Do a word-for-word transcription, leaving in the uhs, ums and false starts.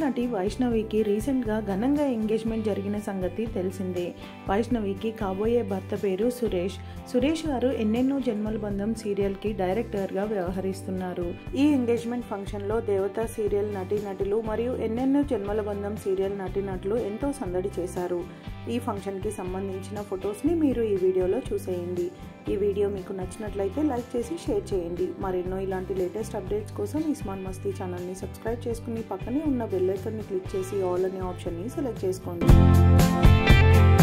నటి వైష్ణవికి రీసెంట్గా ఘనంగా ఎంగేజ్మెంట్ జరిగిన సంగతి తెలిసిందే. వైష్ణవికి కాబోయే భర్త పేరు సురేష్. సురేష్ గారు ఎన్నెన్నో జన్మల బంధం సీరియల్కి డైరెక్టర్గా వ్యవహరిస్తున్నారు. ఈ ఎంగేజ్మెంట్ ఫంక్షన్లో దేవత సీరియల్ నటీనటులు మరియు ఎన్నెన్నో జన్మల బంధం సీరియల్ నటీనటులు ఎంతో సందడి చేశారు. ఈ ఫంక్షన్కి సంబంధించిన ఫొటోస్ని మీరు ఈ వీడియోలో చూసేయండి. ఈ వీడియో మీకు నచ్చినట్లయితే లైక్ చేసి షేర్ చేయండి. మరెన్నో ఇలాంటి లేటెస్ట్ అప్డేట్స్ కోసం ఇస్మార్ట్ మస్తీ ఛానల్ని సబ్స్క్రైబ్ చేసుకుని పక్కనే ఉన్న బెల్ ఐకాన్ని క్లిక్ చేసి ఆల్ అనే ఆప్షన్ని సెలెక్ట్ చేసుకోండి.